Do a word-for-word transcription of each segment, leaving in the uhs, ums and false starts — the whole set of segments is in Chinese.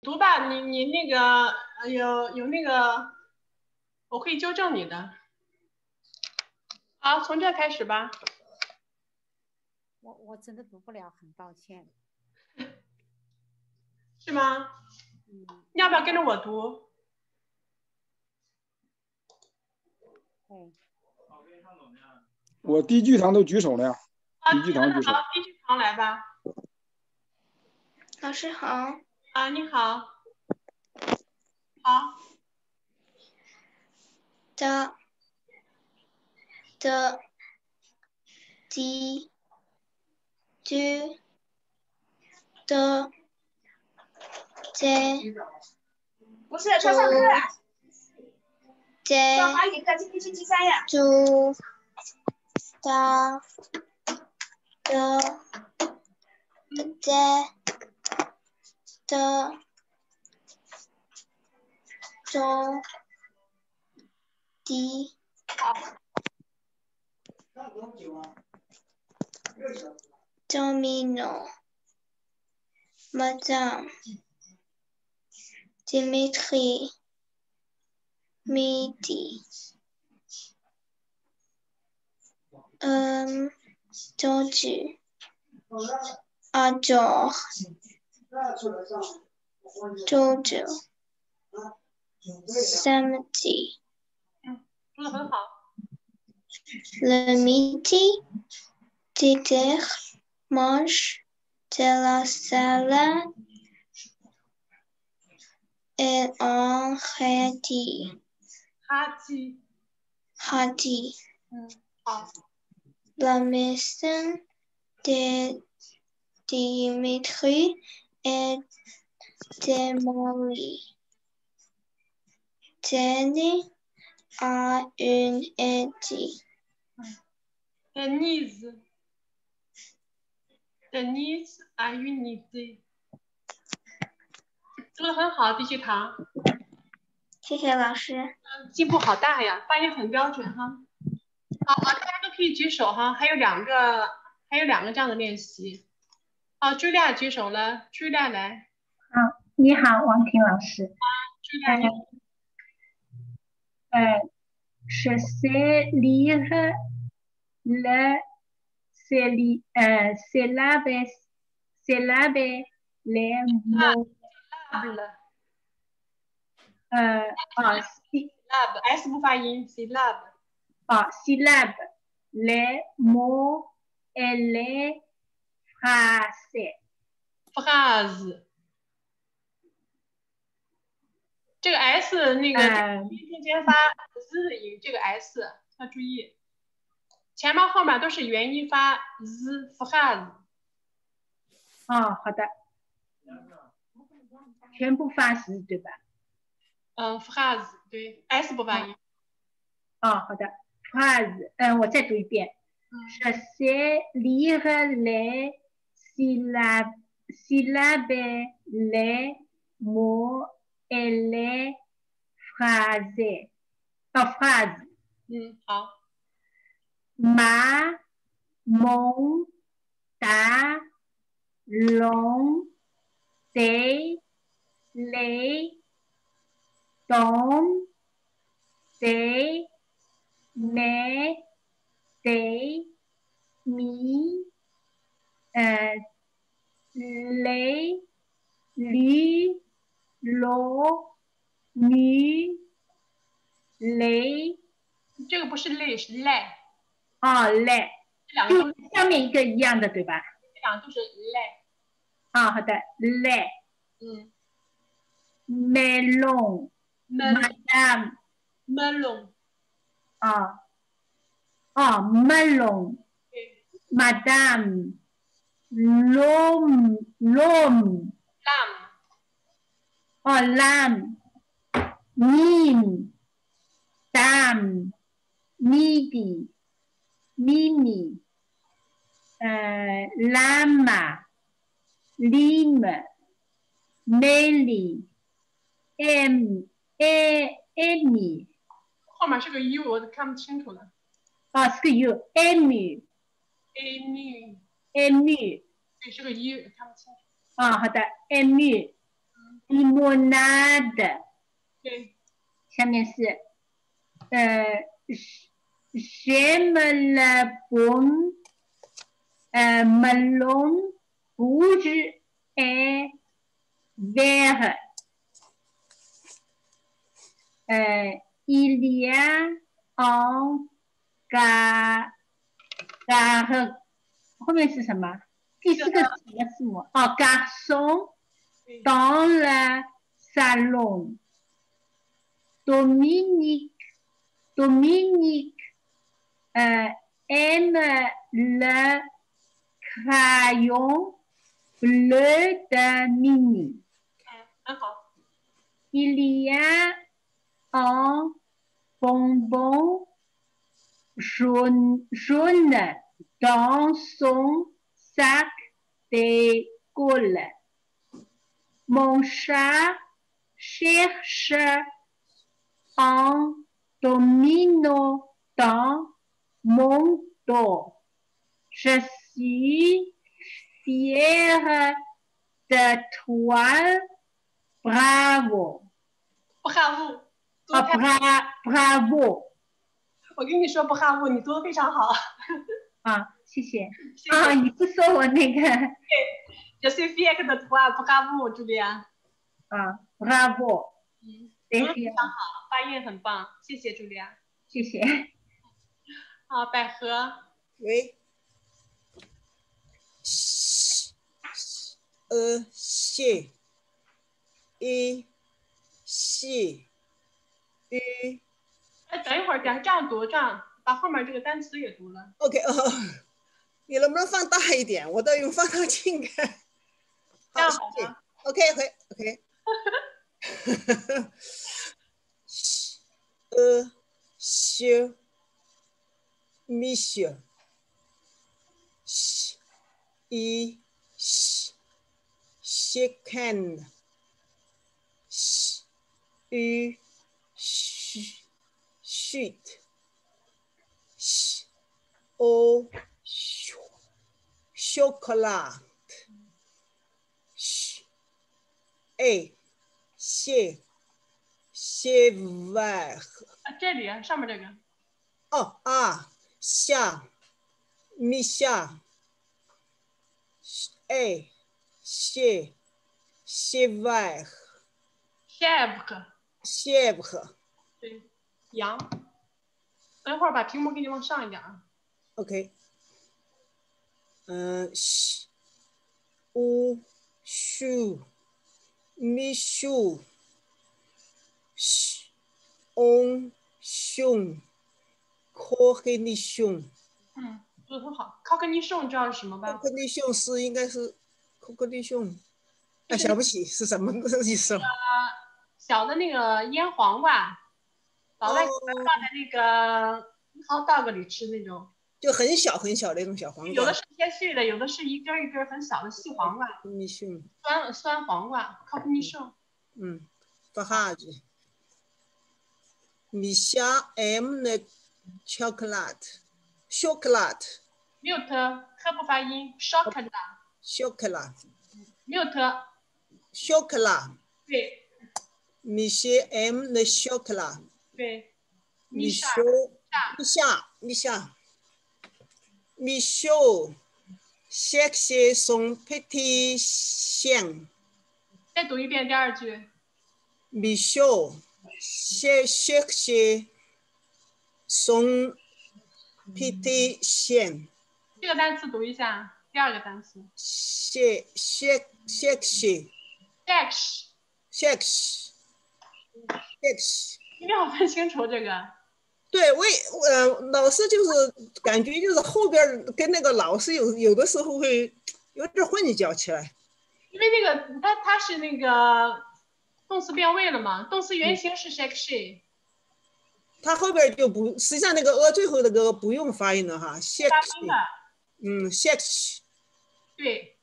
读吧，你你那个呃有有那个，我可以纠正你的。好，从这开始吧。 我我真的读不了，很抱歉。 是吗？嗯。你要不要跟着我读？ 对。 我低聚堂都举手了呀。低聚堂举手。 好，低聚堂来吧。 老师好。 啊，你好。好。 的的的居的在不是，他上课了。 在上哪节课？今天星期三呀。 就的的在的中的Domino Madame Dimitri Midi um George Adore Jojo Samedi 读得很好。 Le midi Didier mange de la salade et un radis. 哈基。 Radis. 嗯，好。 La maison de Dimitri est démolie. Jenny a une idée. Denise. Denise a une idée. 读得很好，低聚堂。 谢谢老师。 嗯，进步好大呀，发音很标准哈。好，大家都可以举手哈，还有两个，还有两个这样的练习。好，茱莉亚举手了，茱莉亚来。 好，你好，王婷老师。 啊，茱莉亚你好。 呃，je sais lire le syllabe, euh, syllabe, syllabe, les mots. Euh, ah, syllabe, S 不发音 syllabe. Ah, syllabe, les mots et les phrases. phrase. 这个 S 那个中间发 z 的音，这个 S 要注意，前面后面都是元音发 z phrase。 哦，好的，全部发 z 对吧？ 嗯 ，phrase 对 ，S 不发音。 哦，好的 ，phrase， 嗯，我再读一遍。Je sais lire les syllabes, syllabes, les mots et les phrases. Oh, phrase. 嗯，好。 Ma, mon, ta, l'on, tes, les, ton, tes, mes, tes, mi, euh, les, lui, lo, nu, les。 这个不是类，是赖。 哦，赖。 这两个都是下面一个一样的，对吧？ 这两个都是赖。 啊、哦，好的，赖。 嗯。 melon。madame。 melon。 啊。哦 melon。madame。l'homme l'homme。 lamb。 哦 lamb。mime。dame。midi。mimi。呃 lama。lime。Nelly。em e Amy。 后面是个 U， 我都看不清楚了。 啊，是个 U，Amy。 Amy。 Amy。 对，是个 U， 看不清楚。 啊，好的 ，Amy。 limonade。 对， 下面是呃，j'aime le bon euh, melon rouge et vert. Euh, il y a un gar gar 后面是什么？第四个是什么字母？哦 ，garçon dans le salon. Dominique Dominique euh, aime le crayon bleu de Mini. 嗯，很好。 Il y a un bonbon jaune, jaune dans son sac d'école. Mon chat cherche un domino dans mon dos. Je suis fière de toi. Bravo. 不哈物，读啊得太 ，bra bravo 我跟你说不哈物，你读的非常好。 啊，谢谢谢谢。 啊，你是说我那个 Je suis fière de toi，不哈物，茱莉亚。 啊，bravo， 嗯， 对读的非常好，发音很棒，谢谢茱莉亚。 谢谢。 好，百合。 喂。呃，谢。一，谢。一。 哎，等一会儿，等这样读，这样把后面这个单词也读了。 OK 哦，你能不能放大一点？我都用放大镜看。 这样好，谢谢好吗？ OK OK OK 呃，修，米修，一，second，一，shoot，o chocolate。A，谢，谢外和。 啊，这里上面这个。 哦啊，下，米下。A，谢，谢外和。 chef。 谢和。 对，羊。等一会儿把屏幕给你往上一点啊。 OK。嗯，乌，树。米树，翁熊，科克尼熊。 嗯，读得很好。考克尼熊知道是什么吧？ 科克尼熊是应该是科克尼熊，哎，想不起是什么意思了。 呃，小的那个腌黄瓜，老外喜欢放在那个 hot dog 里吃那种。 就很小很小的那种小黄瓜。 有的是切碎的，有的是一根一根很小的细黄瓜。 科克尼熊。 酸酸黄瓜，考克尼熊。 嗯，不哈子。米夏 M 的 chocolate，chocolate。 milk 它不发音 chocolate。 chocolate。 milk。 chocolate。 对。 米夏 M 的 chocolate。 对。 米夏。米夏，米夏。Michaud cherche son petit chien。 再读一遍第二句。 Michaud cherche son petit chien。 这个单词读一下，第二个单词。 cherche cherche cherche cherche cherche。 一定要分清楚这个。 对，我呃，老师就是感觉就是后边跟那个老师有有的时候会有点混淆起来。 因为那个它它是那个动词变位了嘛，动词原形是 cherche。 它后边就不，实际上那个 a 最后那个不用发音了哈 ，cherche。 发音的。 嗯 ，cherche。 对。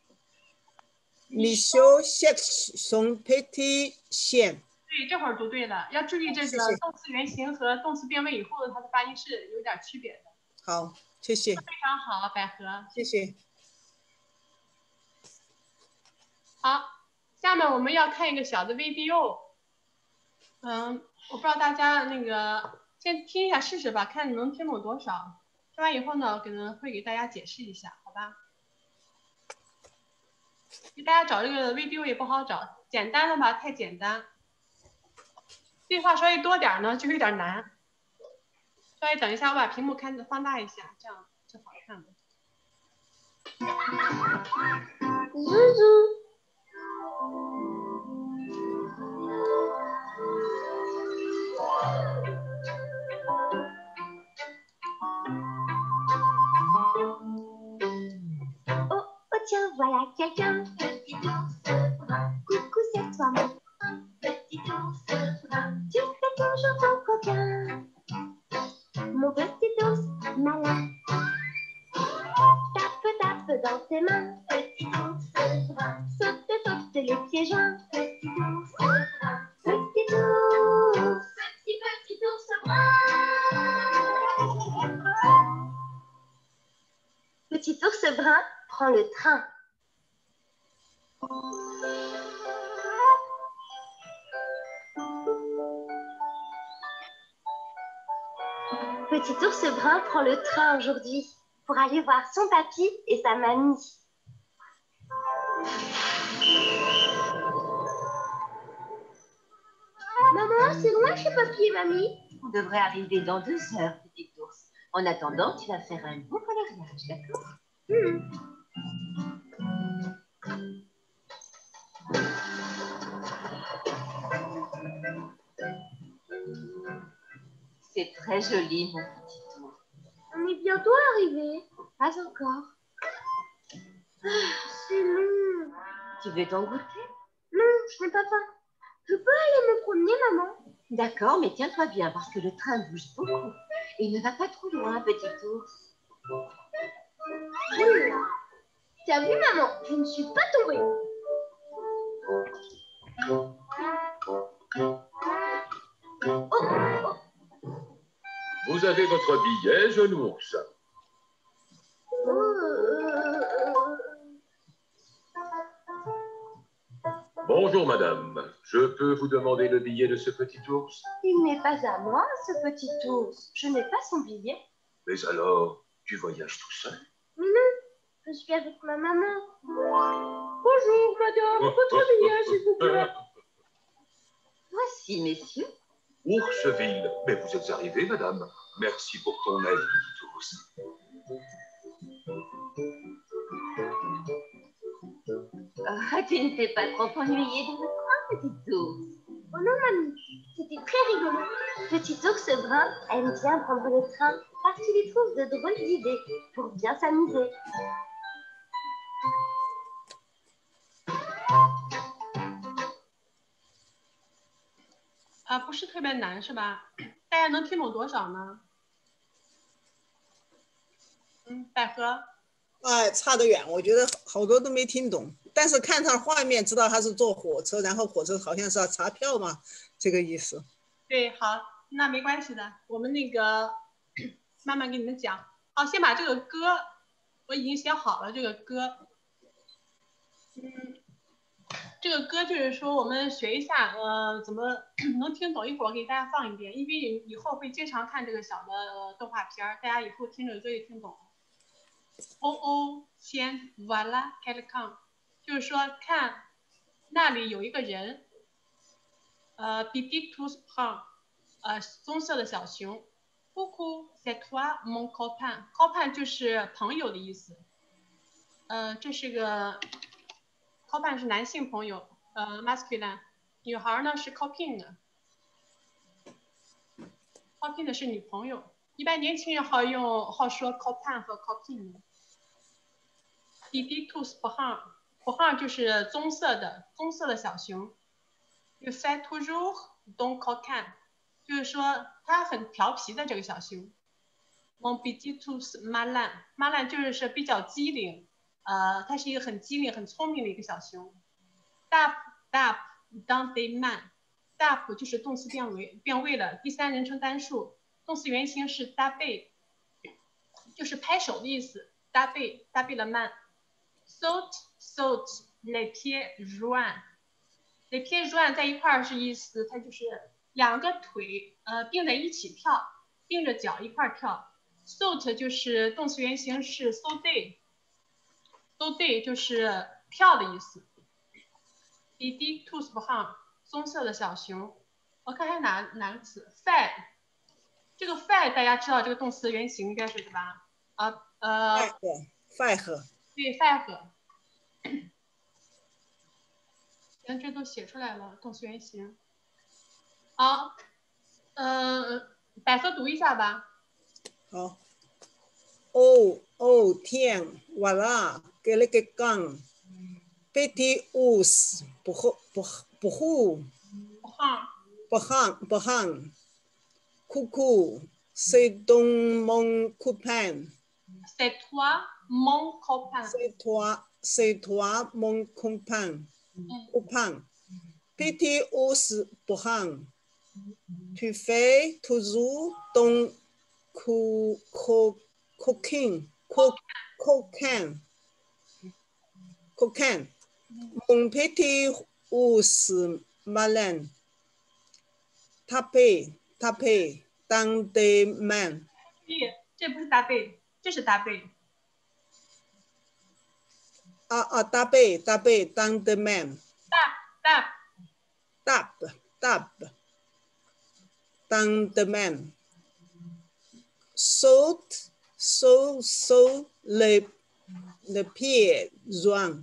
Michaud cherche son petit chien。 对，这会儿读对了，要注意这个动词原形和动词变位以后的它的发音是有点区别的。 好，谢谢。 非常好，百合。 谢谢。 好， 下面我们要看一个小的 video。嗯，我不知道大家那个先听一下试试吧，看你能听懂多少。听完以后呢，可能会给大家解释一下，好吧？给大家找这个 video 也不好找，简单的吧太简单，对话稍微多点呢就有点难。稍微等一下，我把屏幕看放大一下，这样就好看了。 猪猪。 Tiens, voilà quelqu'un, petit ours brun. Coucou, c'est toi mon petit ours brun. Tu fais toujours ton coquin, mon petit ours malin. Tape, tape dans tes mains, petit ours brun. Saute, saute les pieds joints, petit ours brun. Petit ours, petit, petit ours brun. Petit ours brun prend le train. Petit ours brun prend le train aujourd'hui pour aller voir son papy et sa mamie. Maman, c'est loin chez papy et mamie? On devrait arriver dans deux heures, petit ours. En attendant, tu vas faire un beau coloriage, d'accord? Hmm. C'est très joli, mon petit ours. On est bientôt arrivé. Pas encore. C'est long. Tu veux t'en goûter? Non, je n'ai pas faim. Je peux aller me promener, maman? D'accord, mais tiens-toi bien parce que le train bouge beaucoup. Et il ne va pas trop loin, petit ours. Oui. Tu as vu, maman? Je ne suis pas tombée. Oh, oh. Vous avez votre billet, jeune ours. Bonjour, madame. Je peux vous demander le billet de ce petit ours? Il n'est pas à moi, ce petit ours. Je n'ai pas son billet. Mais alors, tu voyages tout seul? Mais non, je suis avec ma maman. Bonjour, madame. Votre billet, s'il vous plaît. Voici, messieurs. Ourseville. Mais vous êtes arrivé, madame. Merci pour ton aide, petit ours. Ah, tu ne t'es pas trop ennuyé dans le train, petit ours? Oh non, mamie, c'était très rigolo. Petit ours brun aime bien prendre le train parce qu'il y trouve de drôles d'idées pour bien s'amuser. 啊，不是特别难是吧？大家能听懂多少呢？嗯，百合。 哎，差得远，我觉得好多都没听懂。但是看他画面，知道他是坐火车，然后火车好像是要查票嘛，这个意思。 对，好，那没关系的，我们那个慢慢给你们讲。好，先把这个歌我已经写好了，这个歌，嗯。 这个歌就是说，我们学一下，呃，怎么能听懂？一会儿我给大家放一遍，因为以后会经常看这个小的、呃、动画片儿，大家以后听这个歌也听懂。哦哦，先 voilà quelqu'un， 就是说看那里有一个人，呃 ，petit ours brun， 呃，棕色的小熊。Coucou c'est toi mon copain，copain 就是朋友的意思。呃，这是个。 copain 是男性朋友，呃 masculine， 女孩呢是 copine，copine 是女朋友，一般年轻人好用好说 copain 和 copine。petit ours brun，brun 就是棕色的，棕色的小熊。Tu fais toujours ton coquin， 就是说他很调皮的这个小熊。Mon petit ours malin，malin 就是比较机灵。 呃，它是一个很机灵、很聪明的一个小熊。Tape tape dans tes mains，tape 就是动词变位变位了，第三人称单数，动词原形是 taper， 就是拍手的意思。taper taper la main，saute saute les pieds joints les pieds joints 在一块儿是意思，它就是两个腿呃并在一起跳，并着脚一块儿跳。saut 就是动词原形是 sauter，sauter 就是跳的意思。les petits tous bruns 棕色的小熊。我看还有哪哪个词 ？fed 这个 fed 大家知道这个动词原形应该是对吧？啊呃 ，fed，fed， 对 fed。行，这都写出来了，动词原形。好，呃，百合读一下吧。 好。哦哦天，哇啦，给了个杠 ，petit ous 不护不不护， 不夯不夯不夯，酷酷，c'est ton mon copain。C'est toi mon copain。 C'est toi c'est toi mon copain。copain。petit ous 不夯 ，tu fais toujours ton co co coquin co coquin coquin mon petit ours malin taper taper dans des mains。 这不是搭配，这是搭配。 啊啊，搭配搭配 dans des mains。 tap tap tap dans des mains。saute saute saute les les pieds joints。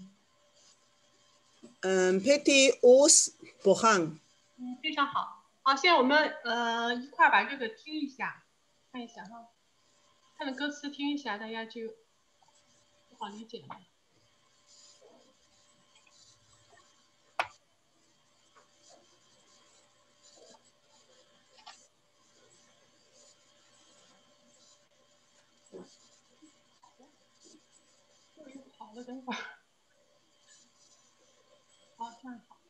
嗯 ，petit ours 不夯。 嗯，非常好。好，现在我们呃一块儿把这个听一下，看一下哈，看着歌词听一下，大家就不好理解了。好了，等会儿。好，这样好。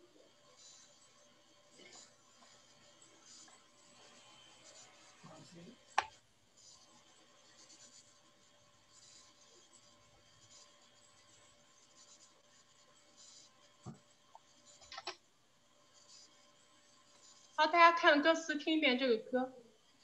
好，大家看歌词，听一遍这个歌。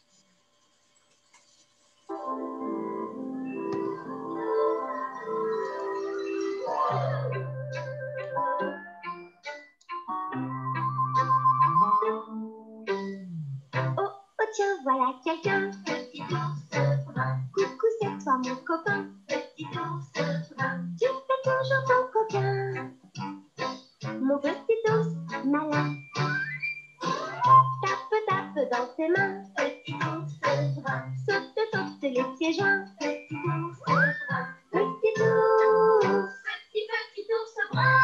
Tiens, voilà quelqu'un. Petit ours brun. Coucou, c'est toi mon copain. Petit ours brun. Tu fais toujours ton coquin. Mon petit ours malin. Tape, tape dans tes mains. Petit ours brun. Saute, saute les pieds joints. Petit ours brun. Petit ours. Petit, petit ours brun.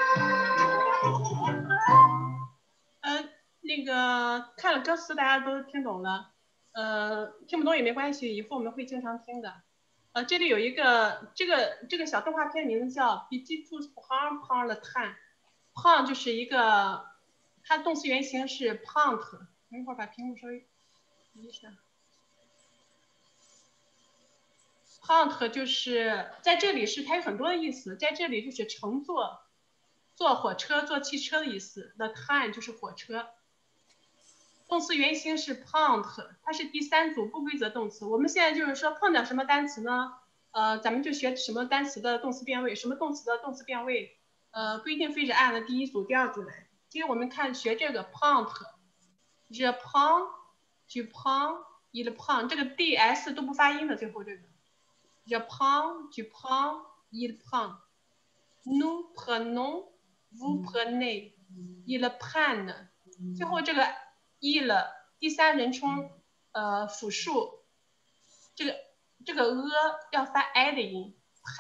呃，那个看了歌词，大家都听懂了。呃，听不懂也没关系，以后我们会经常听的。呃，这里有一个这个这个小动画片名字叫《Petit Tous Prend Prend le Train》，prend 就是一个，它动词原形是 prendre。等一会儿把屏幕稍微移一下。prendre 就是在这里是它有很多的意思，在这里就是乘坐。坐火车、坐汽车的意思 ，the train 就是火车。动词原形是 prendre， 它是第三组不规则动词。我们现在就是说碰到什么单词呢？呃，咱们就学什么单词的动词变位，什么动词的动词变位，呃，不一定非得按了第一组、第二组来。今天我们看学这个 prendre，je prends，tu prends，il prend， 这个 ds 都不发音的，最后这个 je prends，tu prends，il prend，nous prenons。Vous prenez, ils prennent， 最后这个 il 第三人称呃复数，这个这个 e 要发 i 的音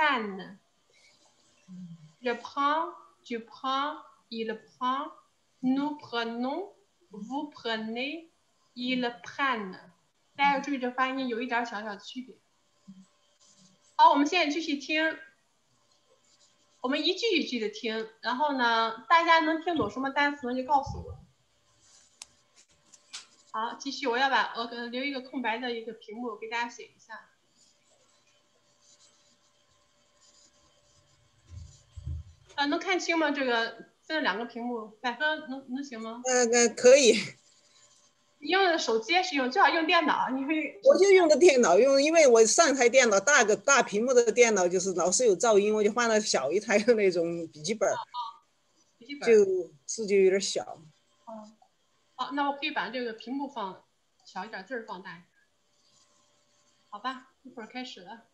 ，prenne。Je prends, tu prends, il prend, nous prenons, vous prenez, ils prennent。大家要注意这发音有一点小小的区别。好，我们现在继续听。我们一句一句的听，然后呢，大家能听懂什么单词呢？就告诉我。好，继续，我要把我留一个空白的一个屏幕给大家写一下。啊，能看清吗？这个分了两个屏幕，百分能能行吗？ 呃呃，可以。 你用手机还是用？最好用电脑，你会。 我就用的电脑，用因为我上台电脑大个大屏幕的电脑就是老是有噪音，我就换了小一台的那种笔记本。哦笔记本。 就字就有点小。 哦。好，那我可以把这个屏幕放小一点，字儿放大一点。好吧，一会儿开始了。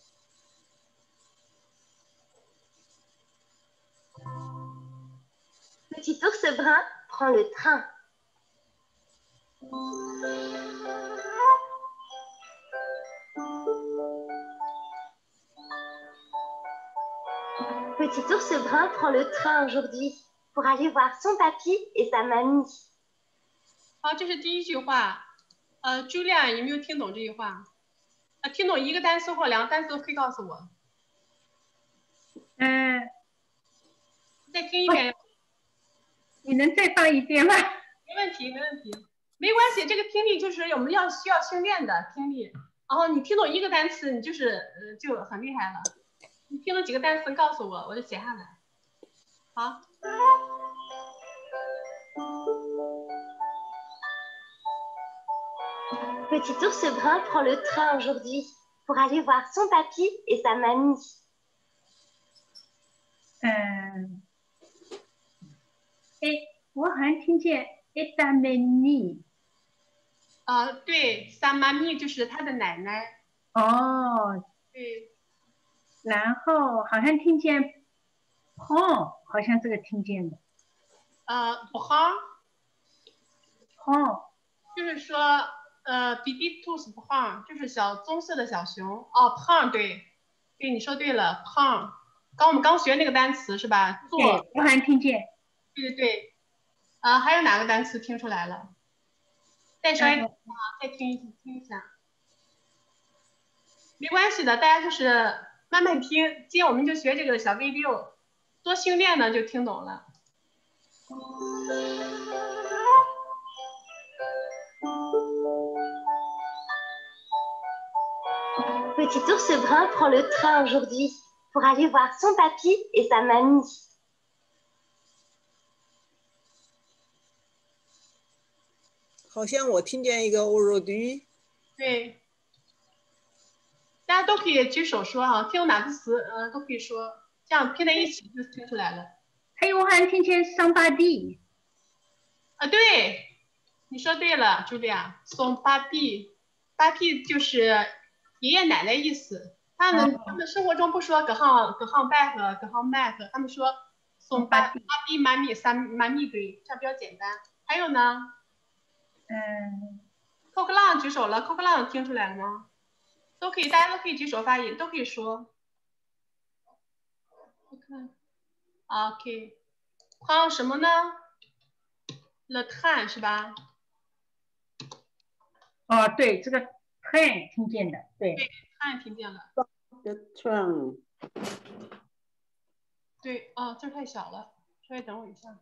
Petit ours brun prend le train. Petit ours brun prend le train aujourd'hui pour aller voir son papy et sa mamie. 好，这是第一句话。呃，朱莉安有没有听懂这句话？呃，听懂一个单词或两个单词都可以告诉我。 嗯、呃。 再听一遍。 你能再放一遍吗？ 没问题，没问题，没关系。这个听力就是我们要需要训练的听力。然后你听懂一个单词，你就是呃就很厉害了。你听懂几个单词告诉我，我就写下来。好。 Petit ours brun prend le train aujourd'hui pour aller voir son papy et sa mamie. 嗯。哎，我好像听见 “et sa mamie”。 啊，对 ，sa mamie 就是他的奶奶。 哦。 对。 然后好像听见 “prend”，好像这个听见的。 呃 ，prend。prend。就是说，呃 ，petit ours prend 就是小棕色的小熊。哦 ，prend 对，对，你说对了 ，prend。刚我们刚学那个单词是吧？做。 对，我好像听见。 对对对。啊，还有哪个单词听出来了？再说一遍啊，再听一听一下。没关系的，大家就是慢慢听。今天我们就学这个小 V 六，多训练呢就听懂了。 Petit ours brun prend le train aujourd'hui pour aller voir son papy et sa mamie. 好像我听见一个 aujourd'hui。 对，大家都可以举手说啊，听懂哪个词，呃，都可以说，这样拼在一起就听出来了。 还有我还听见 somebody。 啊，对，你说对了，茱莉亚 ，son papi，papi 就是爷爷奶奶意思。他们、哦、他们生活中不说隔行隔行 back 隔行 back， 他们说 son papi mami san mami 对，这样比较简单。还有呢？ 嗯 ，coq 浪举手了 ，coq 浪听出来了吗？都可以，大家都可以举手发言，都可以说。我看 ，OK， 还有什么呢 ？le train 是吧？ 哦，对，这个 train 听见的，对。 对 ，train 听见了。 the train。 对，哦，字太小了，稍微等我一下。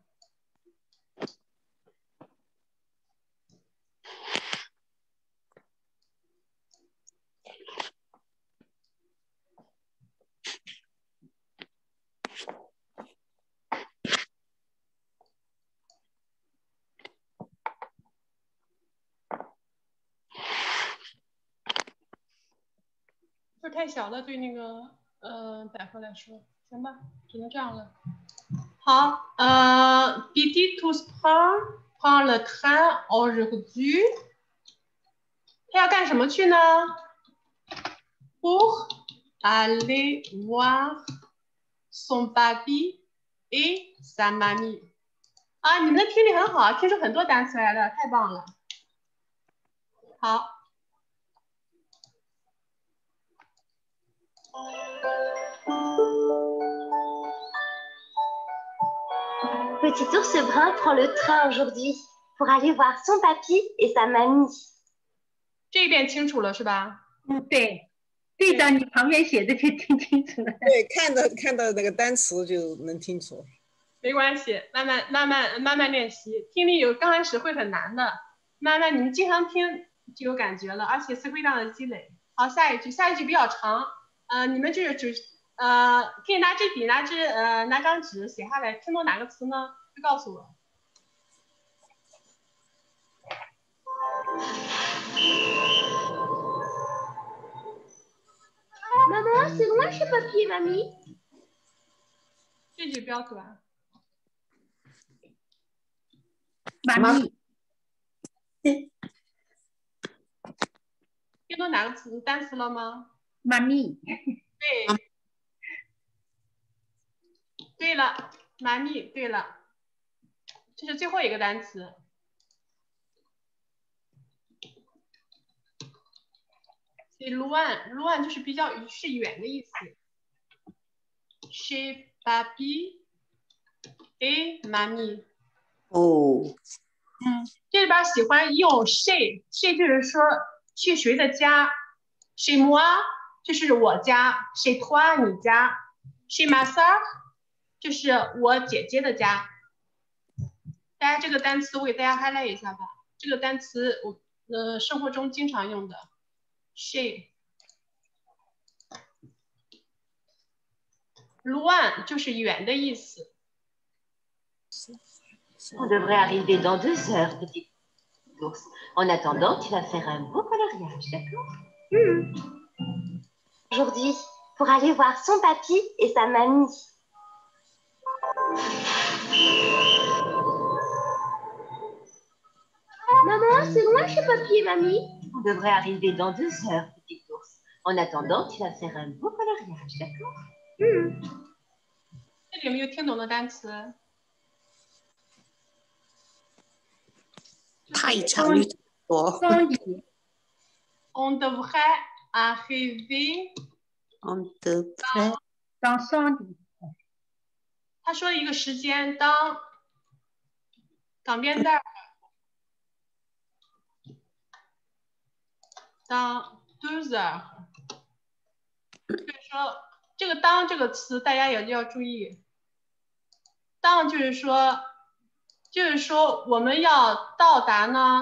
字太小了，对那个呃百合来说，行吧，只能这样了。好，呃 ，petit ours prend prend le train aujourd'hui。他要干什么去呢 ？Pour aller voir son papy et sa mamie。啊，你们的听力很好，听出很多单词来了，太棒了。好。 Petit ours brun prend le train aujourd'hui pour aller voir son papy et sa mamie. 这一遍清楚了是吧？ 嗯，对，对着你旁边写的就听清楚了。 对，看到看到那个单词就能清楚。 没关系，慢慢慢慢慢慢练习，听力有刚开始会很难的，慢慢你们经常听就有感觉了，而且词汇量的积累。好，下一句，下一句比较长，呃，你们就是只呃，可以拿支笔、拿支呃拿张纸写下来，听懂哪个词呢？就告诉我。 Maman, c'est loin chez papy et mamie. 这句标短。 妈咪。 听懂哪个词单词了吗？ 妈咪。 对。对了，妈咪，对了，这是最后一个单词。loin loin 就是比较是远的意思。chez papi et mamie。 哦。 嗯，这里边喜欢用 chez chez 就是说去谁的家 ，chez moi 就是我家 ，chez toi 你家 ，chez ma sœur 就是我姐姐的家。大家这个单词我给大家 highlight 一下吧。这个单词我呃生活中经常用的 chez。loin 就是远的意思。 On devrait arriver dans deux heures, petite ours. En attendant, tu vas faire un beau coloriage, d'accord? Mmh. Aujourd'hui, pour aller voir son papy et sa mamie. Maman, c'est loin chez papy et mamie? On devrait arriver dans deux heures, petite ours. En attendant, tu vas faire un beau coloriage, d'accord? Mmh. 这里有没有听懂的单词？ 太长了，我。 On devrait arriver. On devrait. dans cent dix. 他说一个时间，当港边带当 deux heures， 就是说这个当这个词大家也要注意，当就是说。就是说，我们要到达呢，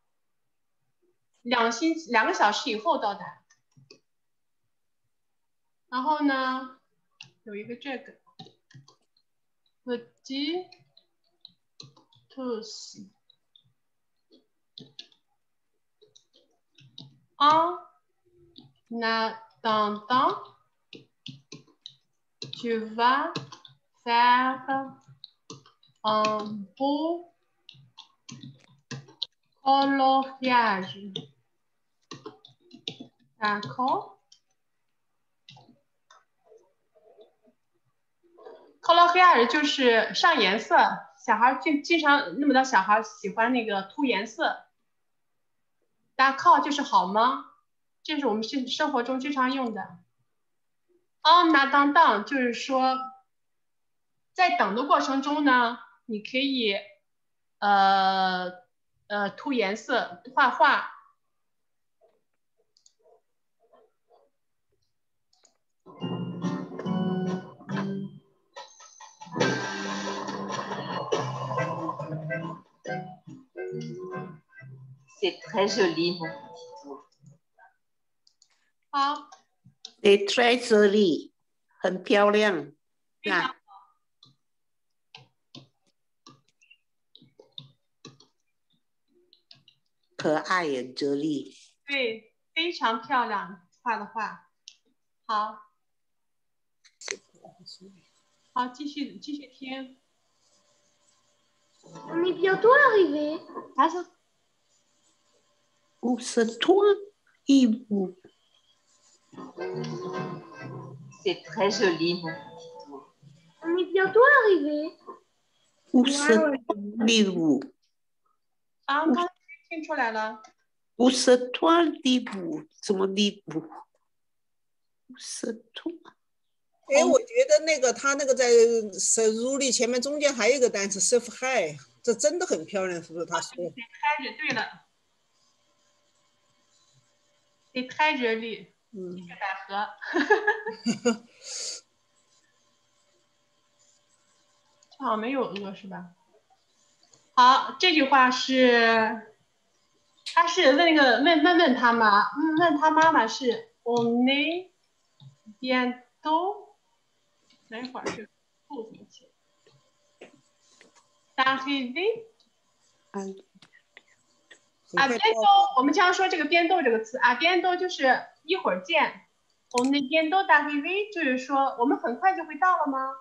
两星期两个小时以后到达。然后呢，有一个这个 petit tous en attendant tu vas faire un beau coloriage. D'accord? coloriage 就是上颜色，小孩就经常那么多小孩喜欢那个涂颜色。D'accord 就是好吗？这是我们生生活中经常用的。En attendant 就是说，在等的过程中呢。你可以，呃呃涂颜色、画画。 C'est très joli, mon petit ours. 好。 C'est très joli， 很漂亮。啊。可爱也哲理， 对，非常漂亮画的画，好，好，继续继续听。 On est bientôt arrivé. Où se trouve-t-il? C'est très joli, mon petit ours. On est bientôt arrivé. Où se trouve-t-il? 啊，刚才听出来了。 Où se trouve-t-il? 什么地步 ？Où se trouve？ 哎，我觉得那个他那个在 “seruli” 前面中间还有一个单词 “serve high”， 这真的很漂亮，是不是？他说。 开着，对了。C'est très joli。嗯。一个百合。这好像没有鹅是吧？好，这句话是，他是问那个问问问他妈，问他妈妈是 On est bientôt 等一会儿这个兔怎么写 ？d'arriver。啊，边兜，我们经常说这个边兜这个词啊，边兜就是一会儿见。on est bientôt d'arriver，就是说我们很快就会到了吗？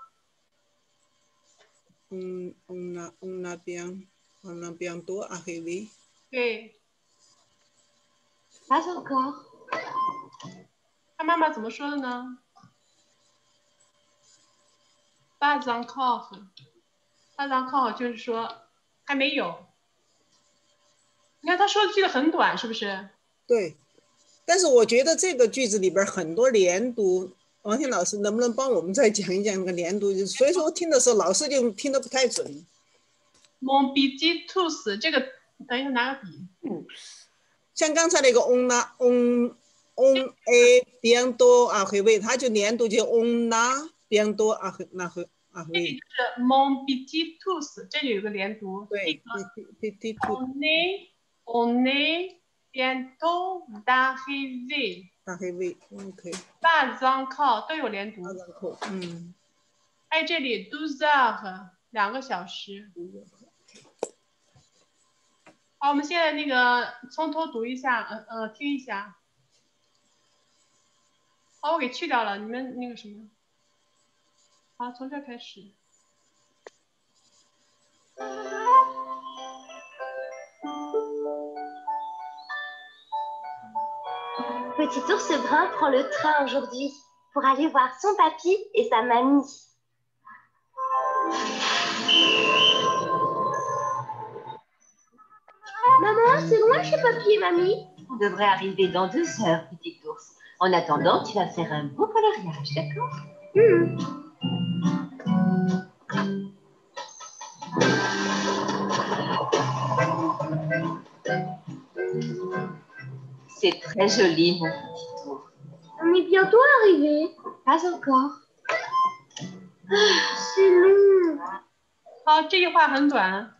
嗯 on a on a bien on a bientôt arrivé。 对。 Pas encore。 他妈妈怎么说的呢 ？Pas encore。Pas encore 就是说还没有。你看他说的句子很短，是不是？ 对。但是我觉得这个句子里边很多连读，王天老师能不能帮我们再讲一讲那个连读？所以说听的时候老师就听得不太准。 Mon petit tous 这个，等一下拿个笔。 嗯。 像刚才那个 on a on on a bientôt arrivé，它就连读就 on a bientôt arrivé。 这里就是 mon petit tous， 这里有个连读。 对 ，petit tous。 On est on est bientôt d'arriver。 d'arriver OK。 Pas encore 都有连读。 Pas encore。嗯。 还有这里 douze heures 两个小时。好，我们现在那个从头读一下，呃呃，听一下。好，我给去掉了，你们那个什么。好，从这开始。 Petit ours brun prend le train aujourd'hui pour aller voir son papy et sa mamie. Maman, c'est loin chez papy et mamie? On devrait arriver dans deux heures, petit ours. En attendant, tu vas faire un beau coloriage, d'accord? Mmh. C'est très joli, mon petit ours. On est bientôt arrivé. Pas encore. Ah, c'est long. 好，这句话很短。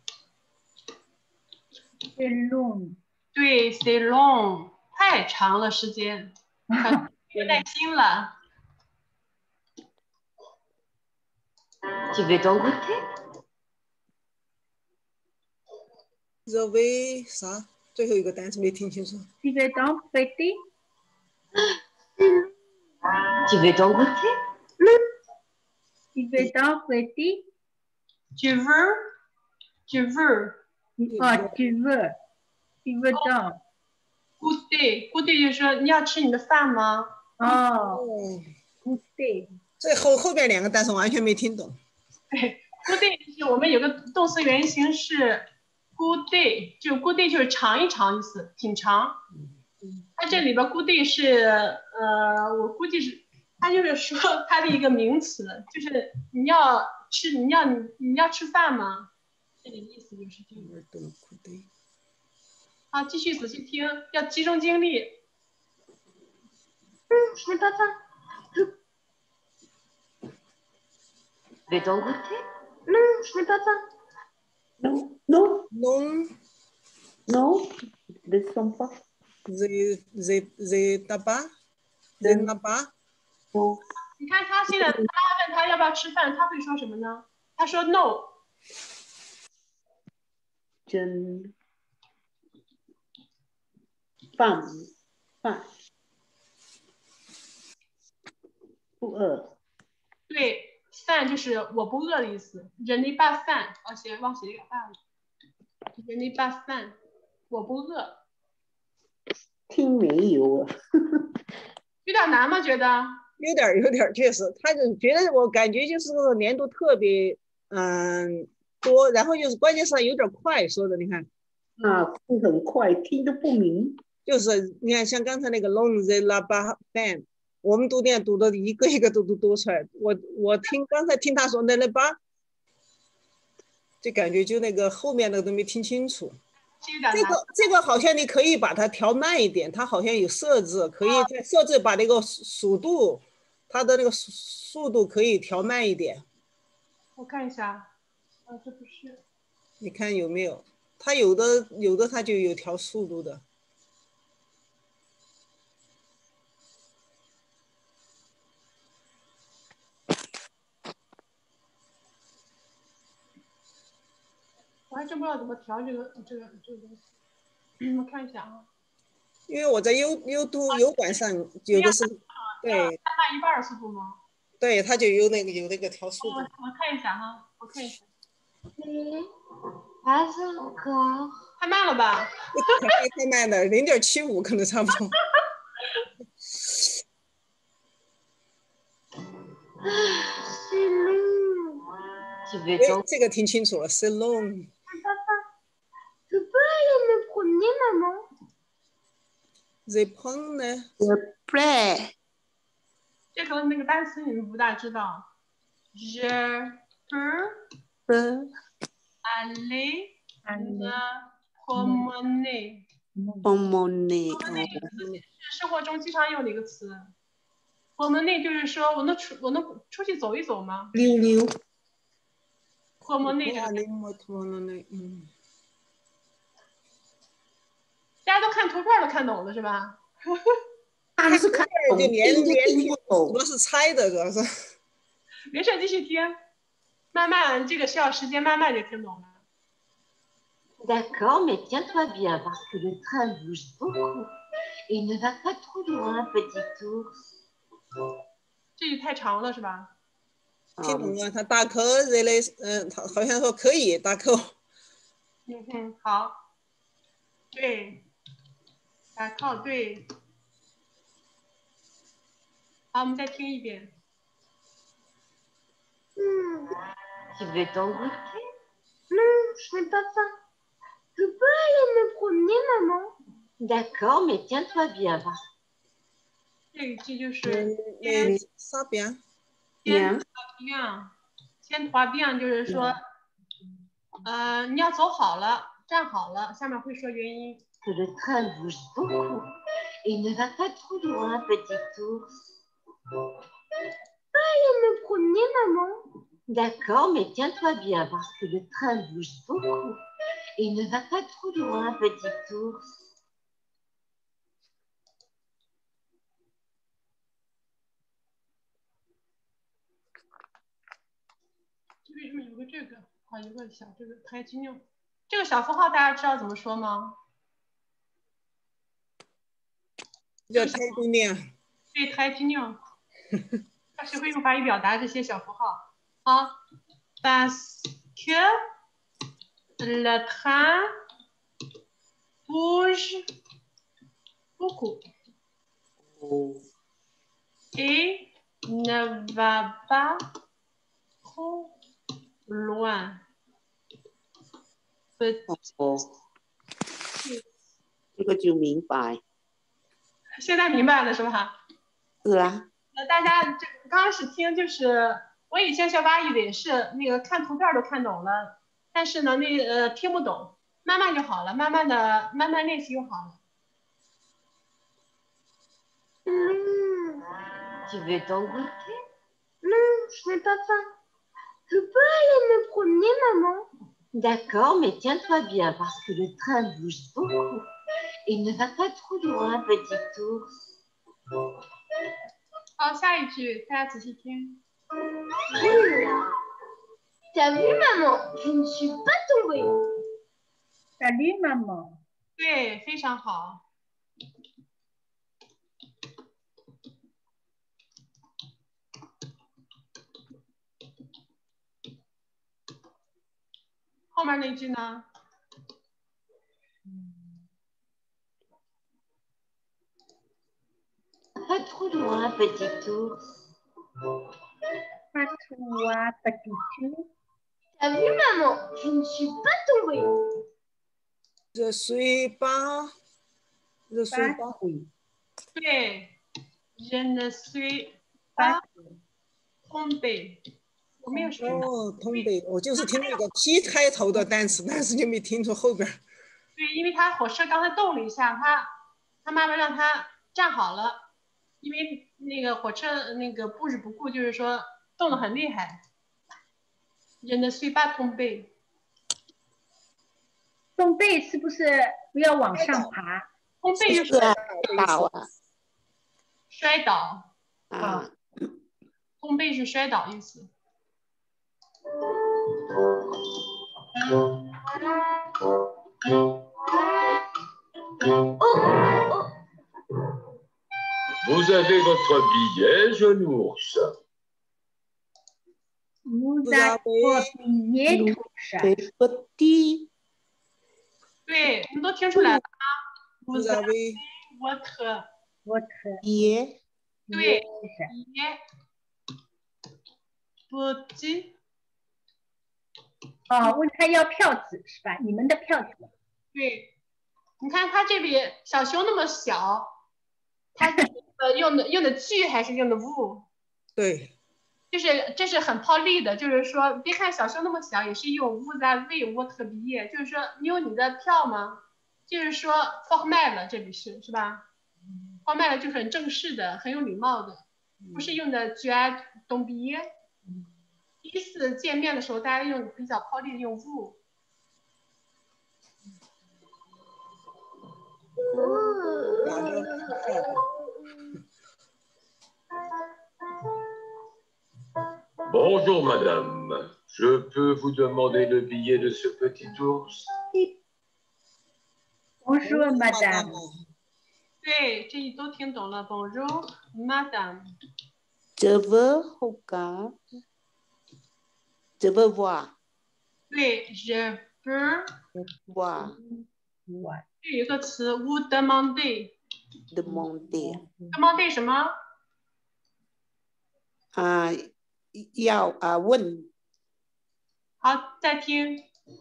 C'est long。 对 ，c'est long， 太长了时间，很没有耐心了。 Tu veux t'en goûter? Je vais 啥？最后一个单词没听清楚。 Tu veux t'en petit? Tu veux t'en goûter? Tu veux t'en petit? Tu veux? Tu veux? 哦 tu veux. Tu veux t'en. goûter goûter 就是说你要吃你的饭吗？ 哦 goûter。 这后后边两个单词完全没听懂。 对 goûter 就是我们有个动词原形是 goûter， 就 goûter 就是尝一尝意思，品尝。它这里边 goûter 是呃，我估计是它就是说它的一个名词，就是你要吃你要你你要吃饭吗？这个意思就是这个。好，继续仔细听，要集中精力。 嗯，je n'ai pas faim. Veux t'en goûter? Non, je n'ai pas faim. Non, non, non, non, ne sont pas. Je, je, je n'ai pas, je n'ai pas. 你看他现在，他问他要不要吃饭，他会说什么呢？他说 no。 真饭饭不饿。 对，饭就是我不饿的意思。je n'ai pas faim，而且忘写了一个大了。je n'ai pas faim，我不饿。 听没有啊？ 有点难吗？觉得？ 有点，有点，确实，他就觉得我感觉就是年度特别嗯多，然后就是关键是有点快说的，你看。 啊，是很快，听得不明。 就是你看，像刚才那个 long the la ba fan， 我们读念读的一个一个都都读出来。我我听刚才听他说那那巴，就感觉就那个后面的都没听清楚。这个这个好像你可以把它调慢一点，它好像有设置，可以在设置把那个速度，它的那个速度可以调慢一点。 我看一下，啊，这不是。 你看有没有？它有的有的它就有调速度的。 知道怎么调这个这个这个东西。我看一下啊。 因为我在优优图油管上有个是，对， 它慢一半速度吗？ 对，它就有那个有那个调速度。 我我看一下哈，我看一下。 嗯，还是个太慢了吧？ 太慢了，零点七五可能差不多。哎，这个听清楚了 ，c'est long。 Tu peux aller me promener, maman? Reprendre. Reprendre. 这个那个单词你们不大知道。Je peux aller me promener. promener. 是生活中经常用的一个词。promener 就是说我能出我能出去走一走吗？ 溜溜。 promener 这个。 嗯。 大家都看图片都看懂了是吧？ 当然是看懂， 就连连听不懂， 主要是猜的，主要是。 没事，继续听，慢慢这个需要时间，慢慢就听懂了。 D'accord, mais tiens-toi bien parce que le train bouge beaucoup et il ne va pas trop loin, petit ours. 这句太长了是吧？ 听懂了，他大口热的，嗯，他好像说可以大口。 嗯哼，好，对，大口对。好，我们再听一遍。 嗯 Tu veux ton goûter? Non, je n'ai pas faim. Je peux aller me promener, maman? D'accord, mais tiens-toi bien parce que 这一句就是先撒边， 先bien，先滑bien就是说，呃，你要走好了，站好了，下面会说原因。 que le train bouge beaucoup et il ne va pas trop loin, petit ours. Peux aller me promener, maman? D'accord, mais tiens-toi bien parce que le train bouge beaucoup et il ne va pas trop loin, petit ours. 为什么有个这个？啊，有个小这个台金牛，这个小符号大家知道怎么说吗？ 叫台金牛。 对，台金牛。要学会用法语表达这些小符号。好 ，parce que le train bouge beaucoup et ne va pas trop loin. 哦，这个就明白。 现在明白了是吧？ 是啊。 呃，大家这刚开始听就是，我以前学法语的也是那个看图片都看懂了，但是呢那呃听不懂，慢慢就好了，慢慢的慢慢练习就好了。 嗯 Tu veux ton goûter? Non, je n'ai pas faim. Je peux aller me promener, maman? D'accord, mais tiens-toi bien parce que le train bouge beaucoup et il ne va pas trop loin, petit ours. 好，下一句大家仔细听。 T'as vu, maman? Je ne suis pas tombée. Salut, maman. 对，非常好。后面那句呢？ Pas trop loin, petit ours. Pas trop loin, petit ours. T'as vu, maman? Je ne suis pas tombée. Je suis pas, je suis pas. 对 ，je ne suis pas tombée。我没有说。 哦，通北，我就是听那个 T 开头的单词，但是就没听出后边。 对，因为他火车刚才动了一下，他他妈妈让他站好了。 因为那个火车那个不止不顾，就是说动得很厉害。Je ne suis pas tombée。 动背是不是不要往上爬？ 弓背就是摔倒啊。 摔倒啊。 弓背是摔倒意思。 Vous avez votre billet, jeune ours. Vous Vous avez avez billet touche. petit 对，你们都听出来了吗 vous ？Vous avez votre votre billet 对 billet billet petit 哦，问他要票子是吧？你们的票子。 对，你看它这里小熊那么小，它呃用的用的句还是用的 vous， 对， 就是这是很泡力的，就是说别看小熊那么小，也是用 vous avez votre billet， 就是说你有你的票吗？就是说 formal 这里是是吧 ？formal 就是很正式的，很有礼貌的，不是用的 tu as ton billet。第一次见面的时候，大家用比较泡力的用 vous。 打着票。 Bonjour, madame. Je peux vous demander le billet de ce petit ours? Bonjour madame。 对，这都听懂了。Bonjour, madame. Je veux regarder. Je veux voir. 对，je veux voir. 这有一个词 vous demander。 demander. demander 什么？ 啊，要啊问。 好，再听。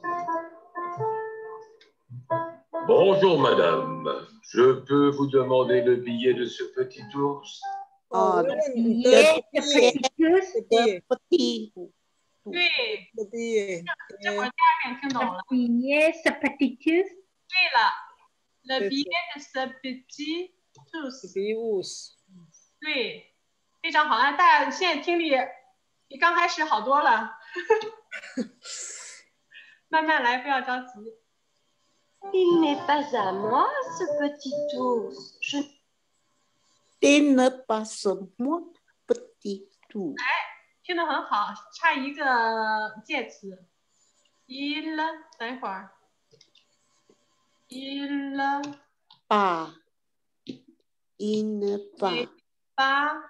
Bonjour, madame. Je peux vous demander le billet de ce petit ours? 哦， billet de petit ours。 petit。 对， 的billet。 这会儿第二遍听懂了。 billet de petit ours。 对了 ，le billet de ce petit ours。 对，非常好。啊，大家现在听力比刚开始好多了。慢慢来，不要着急。 Il n'est pas à moi, ce petit ours. Je... Il n'est pas à moi, petit ours. 哎，听得很好，差一个介词。il， 等一会儿。il pas。il n'est pas。 pas。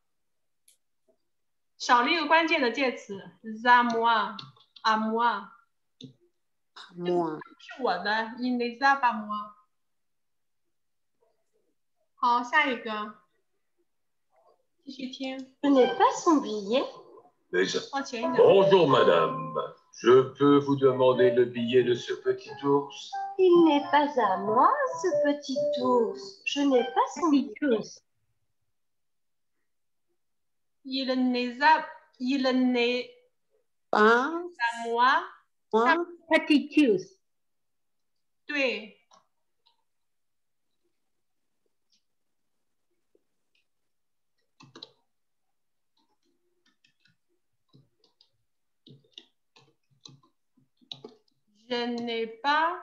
少了一个关键的介词 à moi à moi。 moi。 是我的 il n'est pas à moi。 好，下一个，继续听。 Je n'ai pas son billet. Bonjour, madame. Je peux vous demander le billet de ce petit ours? Il n'est pas à moi, ce petit ours. Je n'ai pas son billet. Il n'est pas, il n'est pas à moi, moi, petit ours. 对。 Je n'ai pas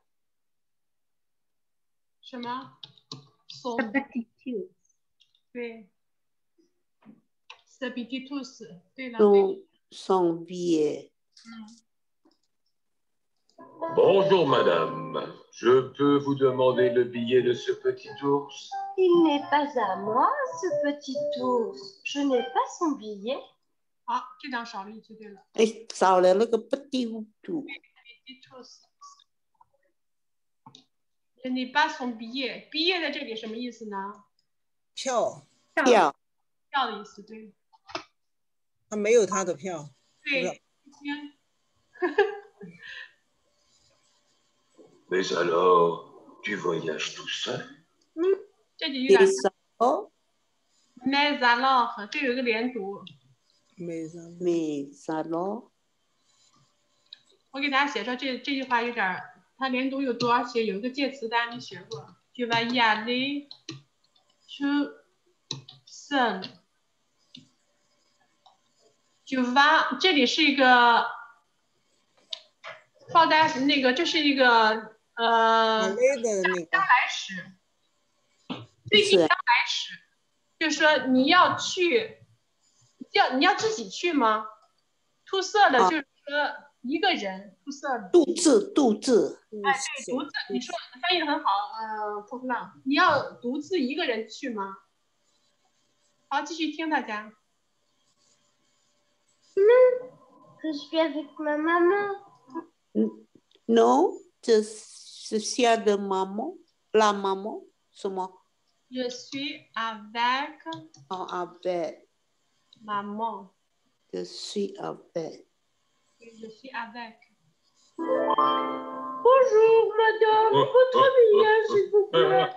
什么 son petit ours。 对 ce petit ours 对了 son son billet。 Bonjour, madame. Je peux vous demander le billet de ce petit ours? Il n'est pas à moi, ce petit ours. Je n'ai pas son billet. 好，这张少了一句对了。 哎，少了那个 petit ours。 Je n'ai pas son billet。billet 在这里什么意思呢？ 票。 票。 票的意思，对。 他没有他的票。 对。 Mais alors, tu voyages tout seul? 这就有点。 Mais alors， 这有一个连读。 Mais alors。 我给大家写说这这句话有点，它连读有多，而且有一个介词大家没学过。Tu vas y aller tout seul。Tu vas 这里是一个，报大家那个，这是一个呃将来时，对应将来时，就是说你要去，要你要自己去吗？出色的就是说。 一个人，tout seul。 独自，独自。 哎，对，独自，你说翻译的很好，呃，破夫浪，你要独自一个人去吗？好，继续听大家。 Non, que je suis avec ma maman. Non, je suis avec maman, la maman, c'est moi. Je suis avec Oh, avec. maman. Je suis avec. Je suis avec. Bonjour, madame. Votre billet, s'il vous plaît.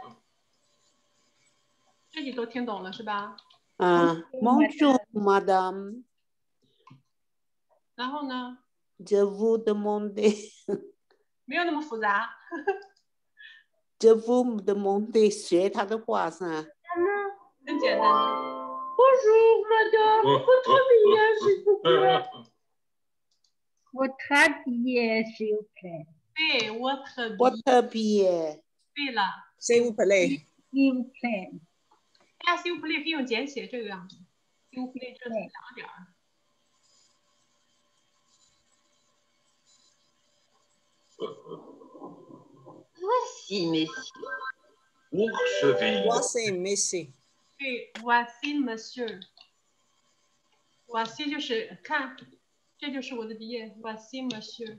这句都听懂了是吧？ Ah, bonjour, madame. 然后呢？ Je vous demandais. 没有那么复杂。 Je vous demandais 学他的话噻。 很简单的。 Bonjour, madame. Votre billet, s'il vous plaît. Votre billet, s'il vous plaît. 对，votre Votre billet. 对了。 s'il vous plaît. s'il vous plaît. 大家 s'il vous plaît 可以用简写这个样子。s'il vous plaît 这两个点儿。 Voici, messieurs. Ourseville. Voici, messieurs. 对 ，voici monsieur。voici 就是看，这就是我的毕业 ，voici monsieur。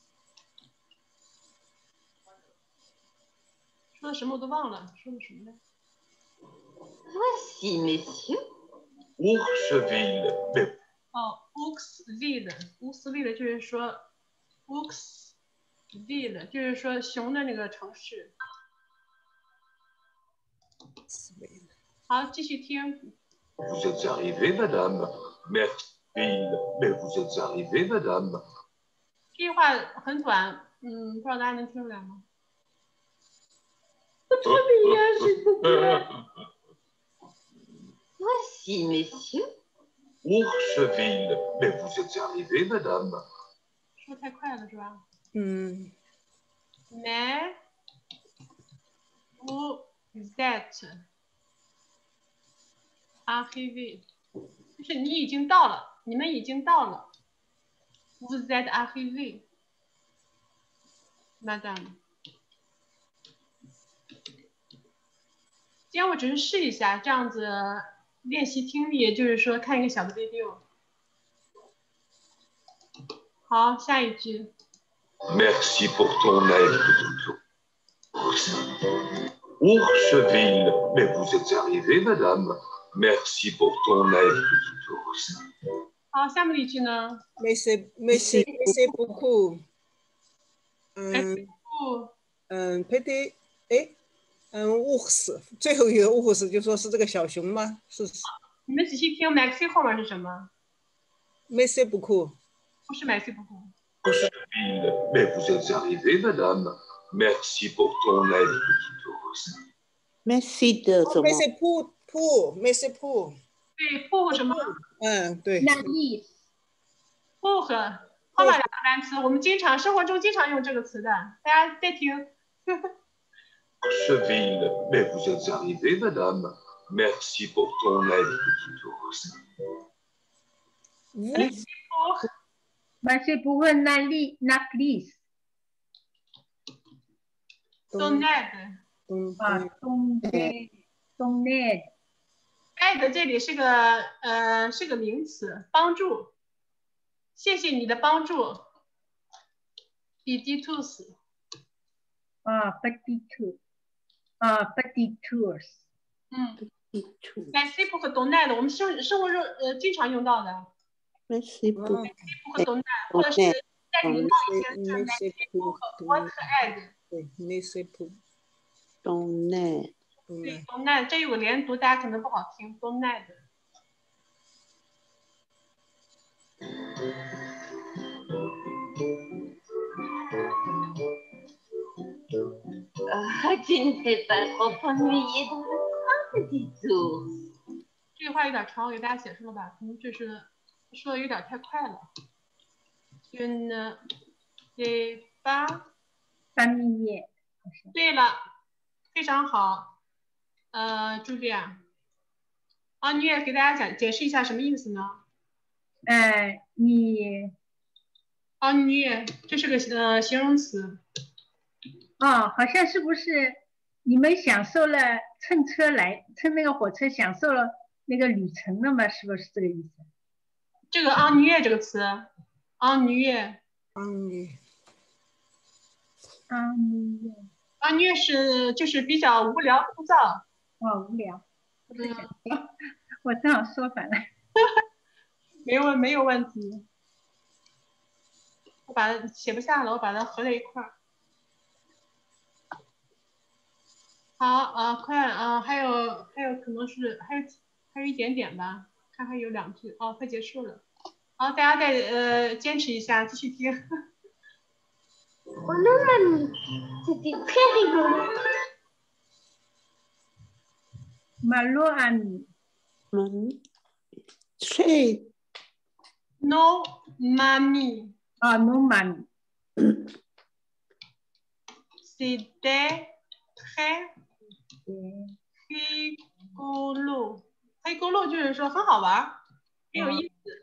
说的什么我都忘了，说的什么来？ Voici, messieurs. Ourseville. Mais 哦 ，Oursville，Oursville 就是说 Oursville 就是说熊的那个城市。好，继续听。 vous êtes arrivée, madame. Merci. Mais vous êtes arrivée, madame. 这句话很短，嗯，不知道大家能听出来吗？ Votre billet, s'il vous plaît. Voici, messieurs. Ourseville. Mais vous êtes arrivée, madame. 说太快了是吧？ 嗯。 Mais vous êtes arrivé， 就是你已经到了，你们已经到了。Vous êtes arrivé, madame。今天我只是试一下，这样子练习听力，就是说看一个小的 video。好，下一句。 Merci pour ton aide. Ourseville. Mais vous êtes arrivée, madame. Merci pour ton aide, petit ours. 好，下面的一句呢 Merci, merci, merci beaucoup. 嗯嗯 ，petit， 哎，嗯 ，ours， 最后一个 ours 就说是这个小熊吗？是。 你们仔细听 ，Maxi 后面是什么 ？Merci beaucoup。 不是 Maxi beaucoup。 Ourseville. Mais vous êtes arrivée, madame. Merci pour ton aide, petit ours. Merci 的什么 ？Merci pour pour merci pour。 对 pour 什么？ 嗯，对。 那意 pour 后面两个单词，我们经常生活中经常用这个词的，大家再听。 Ourseville. Mais vous êtes arrivée, madame. Merci pour ton aide, petit ours. Merci pour. Merci pour la li la prise. Ton aide. 啊，ton aide ton aide。 aide 这里是个呃是个名词，帮助。谢谢你的帮助。petit tous。 啊 petit tous。啊 petit tous。 嗯。Merci pour ton aide， 我们生生活中呃经常用到的。 Merci pour ton aide， 或者是在礼貌一些是 Merci pour votre aide。 对 ，Merci pour ton aide。 对 ton aide 这有个连读，大家可能不好听 ton aide。 Ah, tu ne t'es pas trop ennuyé dans le train, petit ours. 这句话有点长，我给大家写出了吧，可能就是说的有点太快了。Tu ne t'es pas ennuyé。 对了，非常好。呃，朱莉亚，啊，你也给大家讲解释一下什么意思呢？ 呃，你 ennui 这是个呃形容词。 哦，好像是不是你们享受了乘车来乘那个火车享受了那个旅程了吗？是不是这个意思？ 这个 ennui 这个词 ，ennui ennui ennui ennui 是就是比较无聊枯燥。 哦，无聊。嗯，我正好说反了。 没有没有问题。我把它写不下了，我把它合在一块儿。好，呃，快，呃，还有还有可能是还有还有一点点吧，看还有两句，哦，快结束了。好，大家再呃坚持一下，继续听。 Oh non, mamie, c'était très rigolo. Malo ami. Mamie. Très. Non, mamie. Ah, non, mamie. C'était très rigolo. rigolo 就是说很好玩，很有意思。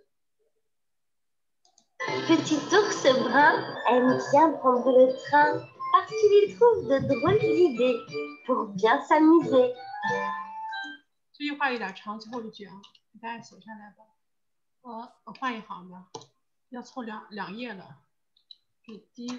Petit ours brun aime bien prendre le train parce qu'il y trouve de drôles d'idées pour bien s'amuser. 这句话有点长，最后一句啊，给大家写下来吧。我我换一行吧，要凑两两页了。Petit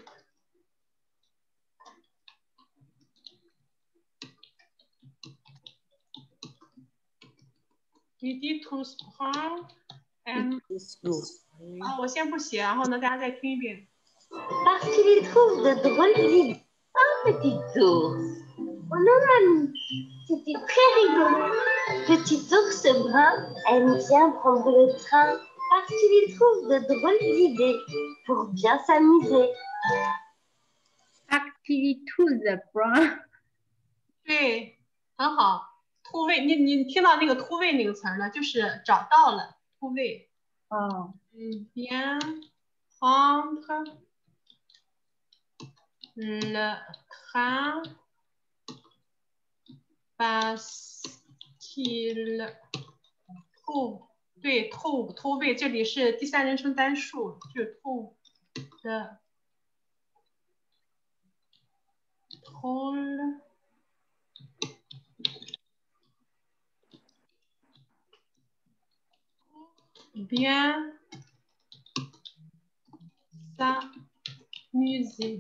Petit ours brun aime 啊，我先不写，然后呢，大家再听一遍。 Parce qu'il y trouve de drôles d'idées. Un petit ours. Oh non, mamie, c'était très rigolo. Petit ours brun aime bien prendre le train parce qu'il y trouve de drôles d'idées pour bien s'amuser. Activity brun. 对，很好。突围，你你听到那个突围那个词儿了，就是找到了突围。 哦。 嗯 ，bien prendre le train parce qu'il trouve 对 trouve 突围，这里是第三人称单数，就是 trouve 的 trouve bien s'amuser.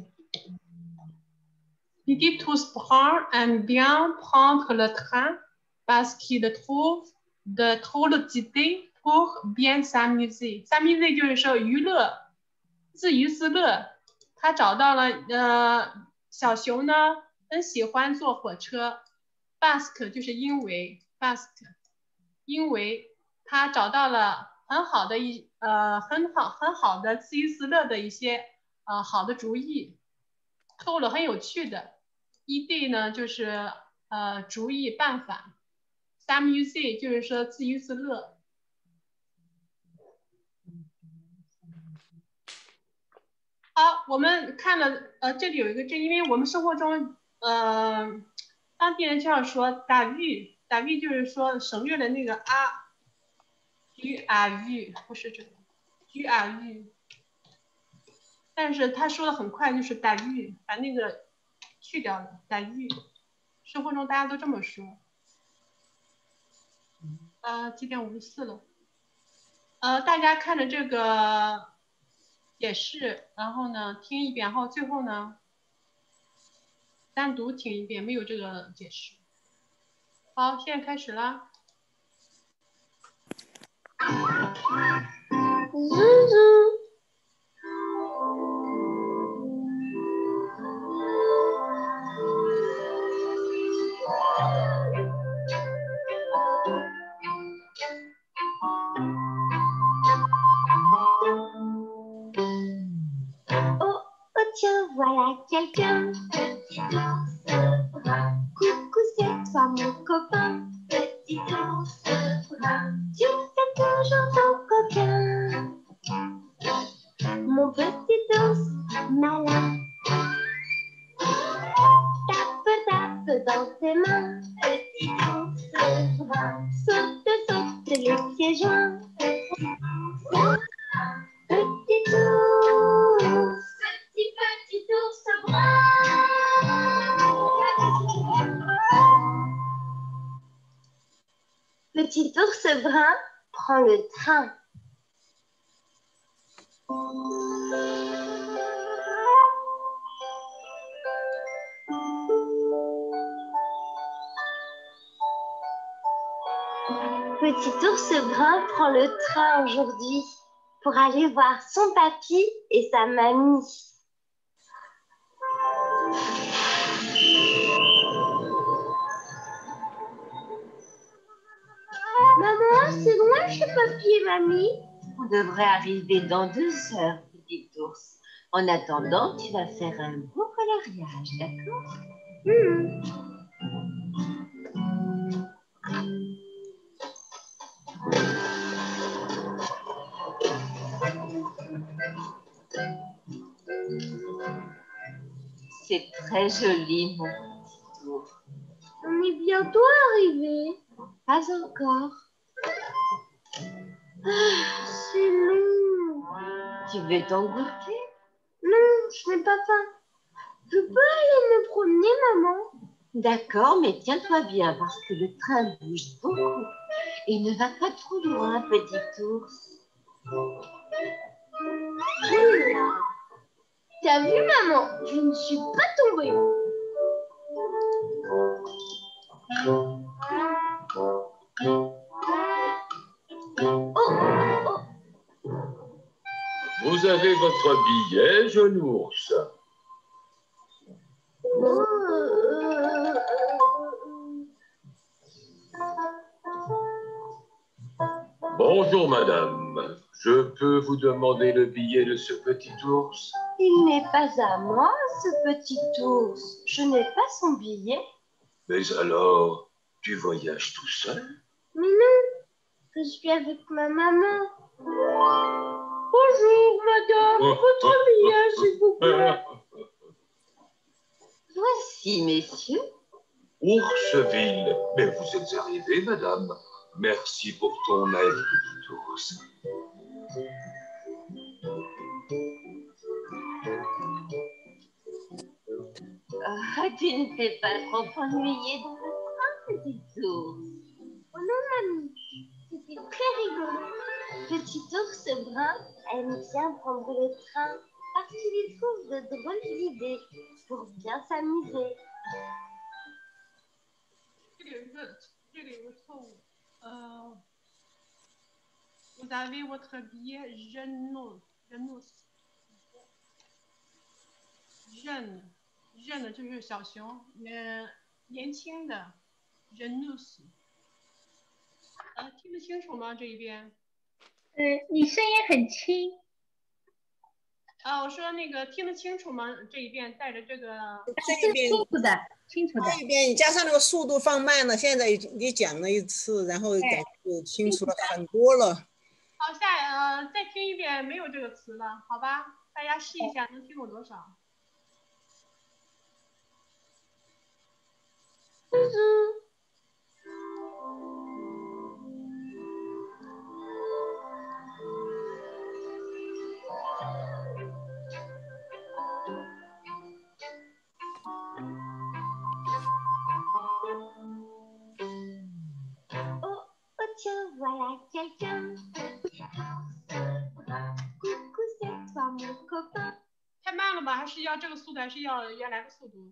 Petit ours brun aime bien prendre le train parce qu'il trouve de drôles d'idées pour bien s'amuser. S'amuser 就是说娱乐，自娱自乐。他找到了，呃，小熊呢很喜欢坐火车 ，parce 就是因为 parce 因为他找到了很好的一呃很好很好的自娱自乐的一些呃好的主意，透了很有趣的。idée 呢就是呃主意办法 ，s'amuser 就是说自娱自乐。好，我们看了呃这里有一个这，因为我们生活中呃当地人就要说打玉，打玉就是说省略了那个啊。du à vue 不是这个 du à vue， 但是他说的很快，就是打玉，把那个去掉了，打玉。生活中大家都这么说。呃，几点五十四了？呃，大家看着这个解释，然后呢听一遍，然后最后呢单独听一遍，没有这个解释。好，现在开始啦。 Zouzou. Oh, oh tiens, voilà quelqu'un. Petit ours brun. Coucou, c'est toi mon copain. Petit ours brun. Tu fais toujours ton coquin. Mon petit ours malin. Tape, tape dans tes mains. Petit ours brun. Saute, saute les pieds joints. Petit ours. Petit ours brun prend le train. Petit ours brun prend le train aujourd'hui pour aller voir son papy et sa mamie. Maman, c'est loin chez papy et mamie? On devrait arriver dans deux heures, petit ours. En attendant, tu vas faire un beau coloriage, d'accord? Mmh. C'est très joli, mon petit ours. On est bientôt arrivé. Pas encore. Ah, c'est long. Tu veux t'engouffrer? Non, je n'ai pas faim. Je peux aller me promener, maman? D'accord, mais tiens-toi bien parce que le train bouge beaucoup et ne va pas trop loin, petit ours. T'as vu, maman? Je ne suis pas tombée. Oh, oh. Vous avez votre billet, jeune ours. Oh, Bonjour, madame. Je peux vous demander le billet de ce petit ours? Il n'est pas à moi, ce petit ours. Je n'ai pas son billet. Mais alors, tu voyages tout seul? Mais non, je suis avec ma maman. Bonjour, madame. Votre billet, s'il vous plaît. Voici, messieurs. Ourseville. Mais vous êtes arrivé, madame. Merci pour ton aide, petit ours. Ah, tu ne t'es pas trop ennuyé dans le train, petit ours? Oh non, mamie, c'était très rigolo. Petit ours brun aime bien prendre le train parce qu'il y trouve de drôles idées pour bien s'amuser. 这里有一个，这里有个错误。呃 ，Vous avez votre billet jeune jeune jeune jeune 就是小熊，呃，年轻的 jeune。呃，听得清楚吗？这一边？ 呃，你声音很轻。 啊，我说那个听得清楚吗？这一遍带着这个。 这一遍清楚的，清楚的。 这一遍你加上那个速度放慢了，现在你讲了一次，然后感觉清楚了很多了。 好，下呃再听一遍，没有这个词了，好吧？大家试一下，能听懂多少？ 嗯。 Tiens, voilà quelqu'un. Coucou, c'est toi mon copain. 太慢了吧？还是要这个速度，还是要原来的速度？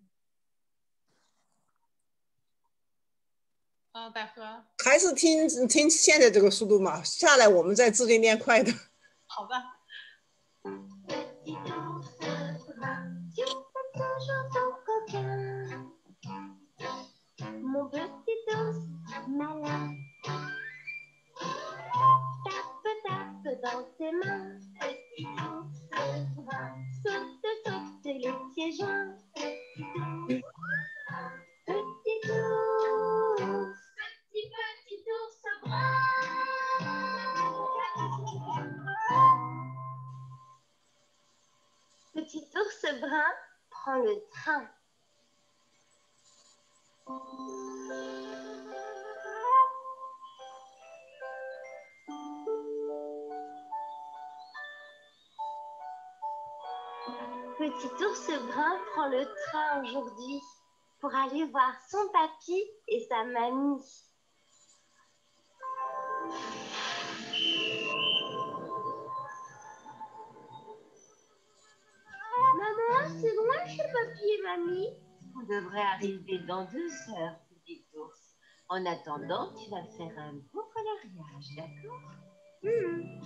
啊，百合。 还是听听现在这个速度嘛，下来我们再自己练快的。 好吧。 Mon petit ours malin tape tape dans ses mains. Petit ours brun saute saute les pieds joints. Petit ours, petit petit ours brun. Petit ours brun prend le train. Petit ours brun prend le train aujourd'hui pour aller voir son papy et sa mamie. Maman, c'est loin ce papier, mamie. On devrait arriver dans deux heures, petit ours. En attendant, tu vas faire un beau coloriage, d'accord? Hmm.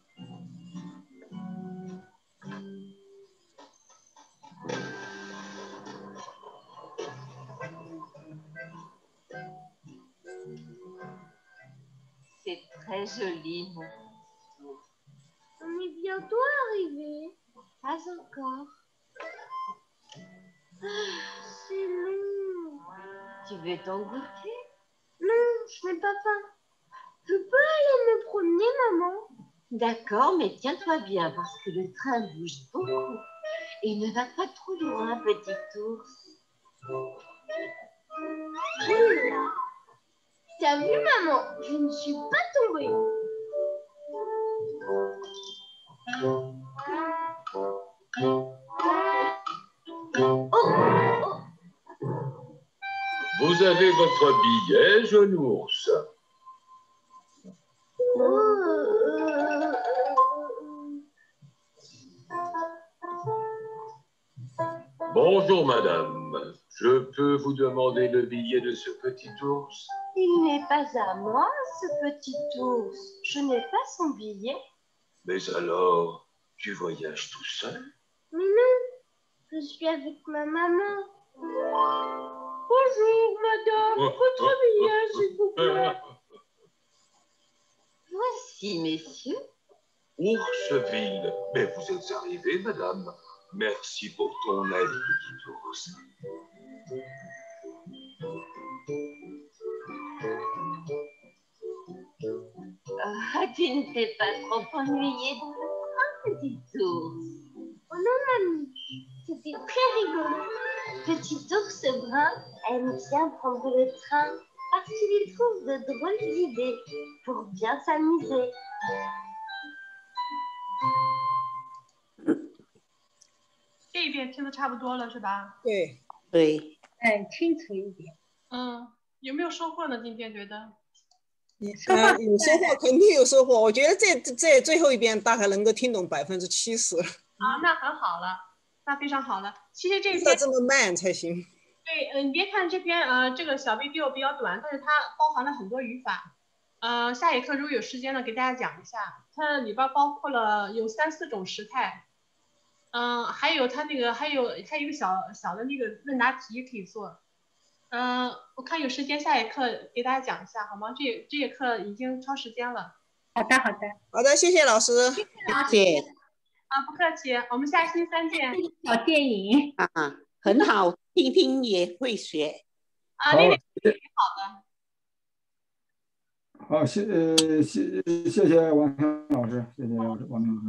C'est très joli, mon petit ours. On est bientôt arrivé. Pas encore. C'est long. Tu veux t'engouffrer? Non, je n'ai pas faim. Je peux aller me promener, maman? D'accord, mais tiens-toi bien parce que le train bouge beaucoup. Et ne va pas trop loin, petit ours. Oula. T'as vu, maman? Je ne suis pas tombée. Oh, oh. Vous avez votre billet, jeune ours. Bonjour, madame. Je peux vous demander le billet de ce petit ours? Il n'est pas à moi, ce petit ours. Je n'ai pas son billet. Mais alors, tu voyages tout seul? Mais non, je suis avec ma maman. Bonjour, madame. Votre billet, s'il vous plaît. Voici, messieurs. Ourseville. Mais vous êtes arrivé, madame. Merci pour ton aide, petit ours. Ah, tu ne t'es pas trop ennuyé dans le train, petit ours. Oh non, mamie, c'était très rigolo. Petit ours brun aime bien prendre le train parce qu'il y trouve de drôles d'idées pour bien s'amuser. 这一遍听的差不多了，是吧？ 对对， 嗯，清楚一点。 嗯，有没有收获呢？今天觉得？ 嗯，有收获，肯定有收获。我觉得这这最后一遍大概能够听懂百分之七十。 啊，那很好了，那非常好了。其实这篇要这么慢才行。 对，嗯、呃，你别看这篇呃这个小 video 比较短，但是它包含了很多语法。呃，下一课如果有时间呢，给大家讲一下，它里边包括了有三四种时态。嗯、呃，还有它那个还有还有一个小小的那个问答题可以做。嗯、呃，我看有时间下一课给大家讲一下好吗？这这节课已经超时间了。 好的，好的， 好的，谢谢老师。 谢谢。 啊，不客气，我们下星期三见。 小电影啊，很好，听听也会学。 啊，那个挺好的。 好，谢呃谢谢谢王康老师，谢谢王明老师。